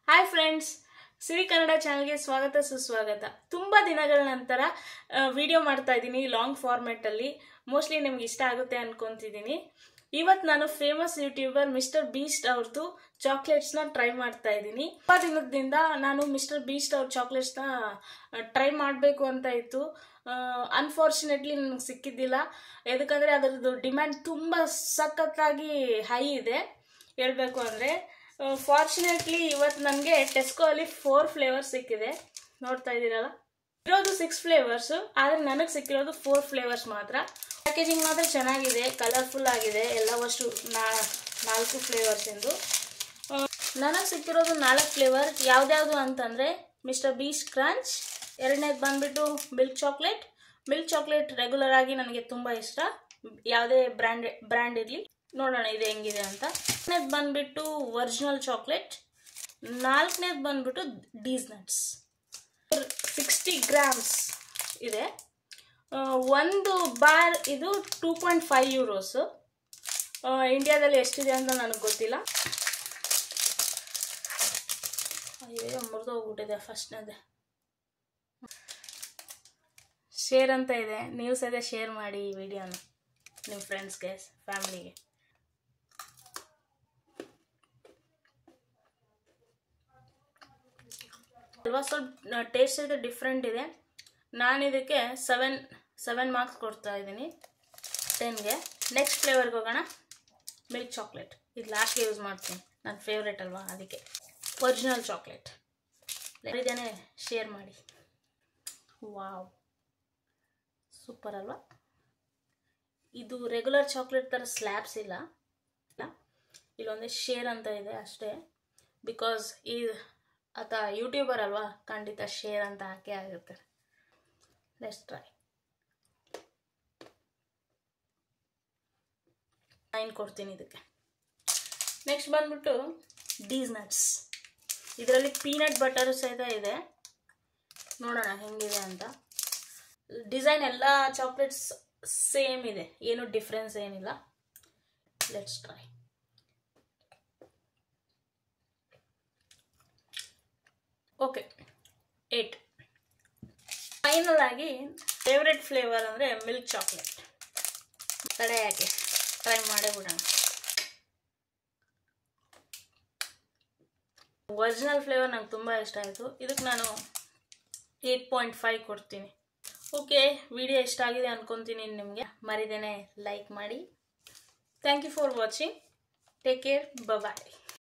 Hi friends, ಸಿರಿ ಕನ್ನಡ ಚಾನಲ್ಗೆ ಸ್ವಾಗತ ಸುಸ್ವಾಗತ. ತುಂಬ ದಿನಗಳ ನಂತರ ವಿಡಿಯೋ ಮಾಡ್ತಾ ಇದ್ದೀನಿ ಲಾಂಗ್ ಫಾರ್ಮೆಟ್ ಅಲ್ಲಿ. ಮೋಸ್ಟ್ಲಿ ನಿಮ್ಗೆ ಇಷ್ಟ ಆಗುತ್ತೆ ಅನ್ಕೊಂತಿದ್ದೀನಿ. ಇವತ್ತು ನಾನು ಫೇಮಸ್ ಯೂಟ್ಯೂಬರ್ ಮಿಸ್ಟರ್ ಬೀಸ್ಟ್ ಅವ್ರದ್ದು ಚಾಕ್ಲೇಟ್ಸ್ನ ಟ್ರೈ ಮಾಡ್ತಾ ಇದ್ದೀನಿ. ತುಂಬ ದಿನದಿಂದ ನಾನು ಮಿಸ್ಟರ್ ಬೀಸ್ಟ್ ಅವ್ರ ಚಾಕ್ಲೇಟ್ಸ್ನ ಟ್ರೈ ಮಾಡಬೇಕು ಅಂತ ಇತ್ತು. ಅನ್ಫಾರ್ಚುನೇಟ್ಲಿ ನನಗೆ ಸಿಕ್ಕಿದ್ದಿಲ್ಲ. ಯಾಕಂದರೆ ಅದರದ್ದು ಡಿಮ್ಯಾಂಡ್ ತುಂಬ ಸಖತ್ತಾಗಿ ಹೈ ಇದೆ. ಹೇಳಬೇಕು ಅಂದರೆ ಫಾರ್ಚುನೇಟ್ಲಿ ಇವತ್ತು ನನಗೆ ಟೆಸ್ಕೋ ಅಲ್ಲಿ 4 ಫ್ಲೇವರ್ಸ್ ಸಿಕ್ಕಿದೆ. ನೋಡ್ತಾ ಇದ್ದೀರಲ್ಲ, ಇರೋದು 6 ಫ್ಲೇವರ್ಸ್, ಆದರೆ ನನಗೆ ಸಿಕ್ಕಿರೋದು 4 ಫ್ಲೇವರ್ಸ್ ಮಾತ್ರ. ಪ್ಯಾಕೇಜಿಂಗ್ ಮಾತ್ರ ಚೆನ್ನಾಗಿದೆ, ಕಲರ್ಫುಲ್ ಆಗಿದೆ. ಎಲ್ಲವಷ್ಟು 4 ಫ್ಲೇವರ್ಸ್ ಎಂದು. ನನಗೆ ಸಿಕ್ಕಿರೋದು 4 ಫ್ಲೇವರ್. ಯಾವ್ದ್ಯಾವುದು ಅಂತಂದರೆ ಮಿಸ್ಟರ್ ಬೀಸ್ಟ್ ಕ್ರಂಚ್, ಎರಡನೇದು ಬಂದ್ಬಿಟ್ಟು ಮಿಲ್ಕ್ ಚಾಕ್ಲೇಟ್ ರೆಗ್ಯುಲರ್ ಆಗಿ ನನಗೆ ತುಂಬ ಇಷ್ಟ, ಯಾವುದೇ ಬ್ರ್ಯಾಂಡ್ ಇರಲಿ. ನೋಡೋಣ ಇದು ಹೆಂಗಿದೆ ಅಂತ. ಎರಡನೇದು ಬಂದ್ಬಿಟ್ಟು ಒರಿಜಿನಲ್ ಚಾಕ್ಲೇಟ್, ನಾಲ್ಕನೇದು ಬಂದ್ಬಿಟ್ಟು ಡೀಸ್ ನಟ್ಸ್. 60 ಗ್ರಾಮ್ಸ್ ಇದೆ. ಒಂದು ಬಾರ್ ಇದು 2.5 ಯೂರೋಸ್. ಇಂಡಿಯಾದಲ್ಲಿ ಎಷ್ಟಿದೆ ಅಂತ ನನಗೆ ಗೊತ್ತಿಲ್ಲ. ಅಯ್ಯೋ, ಮುರಿದೋಗ್ಬಿಟ್ಟಿದೆ ಫಸ್ಟ್ನದೇ. ಶೇರ್ ಅಂತ ಇದೆ, ನೀವು ಸಹ ಶೇರ್ ಮಾಡಿ ಈ ವಿಡಿಯೋನ ನಿಮ್ಮ ಫ್ರೆಂಡ್ಸ್ಗೆ, ಫ್ಯಾಮಿಲಿಗೆ. ಅಲ್ವಾ, ಸ್ವಲ್ಪ ಟೇಸ್ಟ್ ಇದೆ, ಡಿಫ್ರೆಂಟ್ ಇದೆ. ನಾನು ಇದಕ್ಕೆ 7 ಮಾರ್ಕ್ಸ್ ಕೊಡ್ತಾ ಇದ್ದೀನಿ 10ಗೆ. ನೆಕ್ಸ್ಟ್ ಫ್ಲೇವರ್ಗೆ ಹೋಗೋಣ. ಮಿಲ್ಕ್ ಚಾಕ್ಲೇಟ್, ಇದು ಲಾಸ್ಟ್ಗೆ ಯೂಸ್ ಮಾಡ್ತೀನಿ, ನನ್ನ ಫೇವ್ರೇಟ್ ಅಲ್ವಾ, ಅದಕ್ಕೆ. ಒರಿಜಿನಲ್ ಚಾಕ್ಲೇಟ್ ಇದೇನೆ, ಶೇರ್ ಮಾಡಿ. ವಾವ್, ಸೂಪರ್ ಅಲ್ವಾ. ಇದು ರೆಗ್ಯುಲರ್ ಚಾಕ್ಲೇಟ್ ಥರ ಸ್ಲ್ಯಾಬ್ಸ್ ಇಲ್ಲ, ಇಲ್ಲೊಂದೇ ಶೇರ್ ಅಂತ ಇದೆ ಅಷ್ಟೇ. ಬಿಕಾಸ್ ಆತ ಯೂಟ್ಯೂಬರ್ ಅಲ್ವಾ, ಖಂಡಿತ ಶೇರ್ ಅಂತ ಹಾಕೇ ಆಗುತ್ತೆ. Let's try. 9 ಕೊಡ್ತೀನಿ ಇದಕ್ಕೆ. ನೆಕ್ಸ್ಟ್ ಬಂದ್ಬಿಟ್ಟು ಡೀಸ್ ನಟ್ಸ್. ಇದರಲ್ಲಿ ಪೀನಟ್ ಬಟರ್ ಸಹಿತ ಇದೆ. ನೋಡೋಣ ಹೆಂಗಿದೆ ಅಂತ. ಡಿಸೈನ್ ಎಲ್ಲ ಚಾಕ್ಲೇಟ್ಸ್ ಸೇಮ್ ಇದೆ, ಏನು ಡಿಫ್ರೆನ್ಸ್ ಏನಿಲ್ಲ. Let's try. ಓಕೆ, 8. ಫೈನಲ್ ಆಗಿ ಫೇವ್ರೆಟ್ ಫ್ಲೇವರ್ ಅಂದರೆ ಮಿಲ್ಕ್ ಚಾಕ್ಲೇಟ್. ತಡೆ ಯಾಕೆ, ಟ್ರೈ ಮಾಡೇ ಬಿಡೋಣ. ಒರಿಜಿನಲ್ ಫ್ಲೇವರ್ ನಂಗೆ ತುಂಬ ಇಷ್ಟ ಆಯಿತು. ಇದಕ್ಕೆ ನಾನು 8.5 ಕೊಡ್ತೀನಿ. ಓಕೆ, ವಿಡಿಯೋ ಇಷ್ಟ ಆಗಿದೆ ಅನ್ಕೊತೀನಿ ನಿಮಗೆ. ಮರಿದೇನೆ ಲೈಕ್ ಮಾಡಿ. Thank you for watching. Take care, bye.